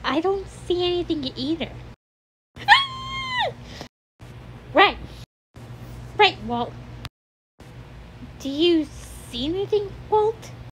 I don't see anything either. Right. Right, Walt. Do you see anything, Walt?